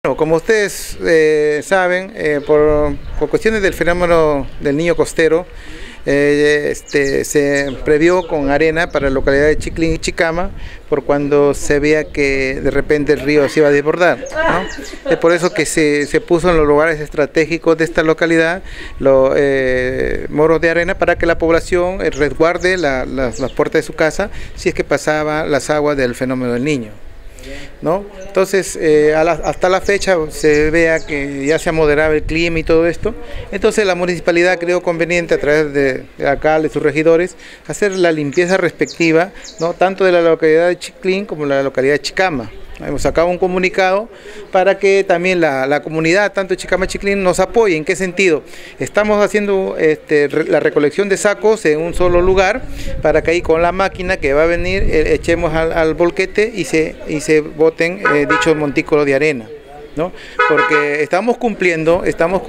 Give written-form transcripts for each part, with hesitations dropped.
Bueno, como ustedes saben, por cuestiones del fenómeno del niño costero, se previó con arena para la localidad de Chiclín y Chicama, por cuando se veía que de repente el río se iba a desbordar, ¿no? Es por eso que se puso en los lugares estratégicos de esta localidad los moros de arena para que la población resguarde las puertas de su casa si es que pasaba las aguas del fenómeno del niño, ¿no? Entonces hasta la fecha se vea que ya se ha moderado el clima y todo esto. Entonces la municipalidad creó conveniente a través de alcaldes, sus regidores, hacer la limpieza respectiva, ¿no? Tanto de la localidad de Chiclín como de la localidad de Chicama. Hemos sacado un comunicado para que también la comunidad, tanto Chicama y Chiclín, nos apoye. ¿En qué sentido? Estamos haciendo la recolección de sacos en un solo lugar para que ahí con la máquina que va a venir echemos al volquete y se boten dichos montículos de arena, ¿no? Porque estamos cumpliendo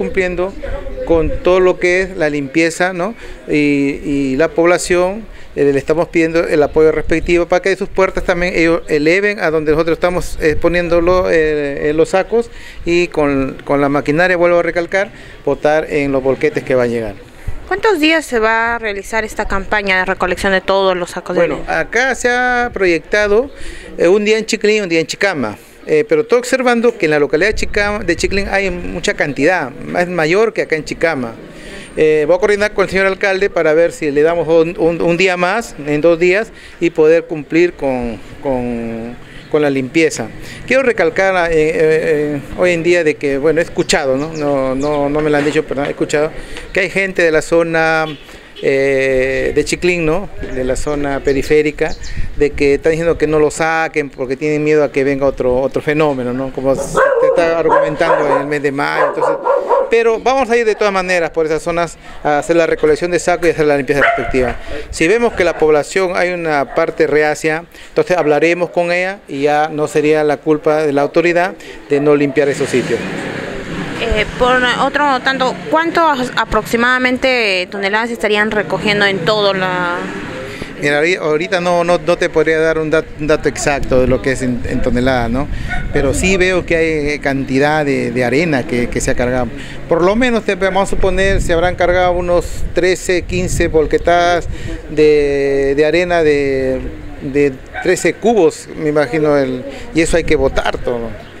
con todo lo que es la limpieza, ¿no? Y la población le estamos pidiendo el apoyo respectivo para que de sus puertas también ellos eleven a donde nosotros estamos poniendo los sacos y con la maquinaria, vuelvo a recalcar, botar en los volquetes que van a llegar. ¿Cuántos días se va a realizar esta campaña de recolección de todos los sacos de arena? Bueno, acá se ha proyectado un día en Chiclín y un día en Chicama. Pero estoy observando que en la localidad de Chiclín hay mucha cantidad, es mayor que acá en Chicama. Voy a coordinar con el señor alcalde para ver si le damos un día más, en 2 días, y poder cumplir con la limpieza. Quiero recalcar hoy en día de que, bueno, he escuchado, no me lo han dicho, pero he escuchado que hay gente de la zona de Chiclín, ¿no? De la zona periférica, de que están diciendo que no lo saquen porque tienen miedo a que venga otro fenómeno, ¿no? Como se está argumentando en el mes de mayo. Entonces, pero vamos a ir de todas maneras por esas zonas a hacer la recolección de sacos y hacer la limpieza respectiva. Si vemos que la población hay una parte reacia, entonces hablaremos con ella y ya no sería la culpa de la autoridad de no limpiar esos sitios. Por otro tanto, ¿cuántos aproximadamente toneladas estarían recogiendo en todo la...? Mira, ahorita no te podría dar un dato exacto de lo que es en toneladas, ¿no? Pero sí veo que hay cantidad de arena que se ha cargado. Por lo menos, vamos a suponer, se habrán cargado unos 13, 15 volquetadas de arena de 13 cubos, me imagino, y eso hay que botar todo.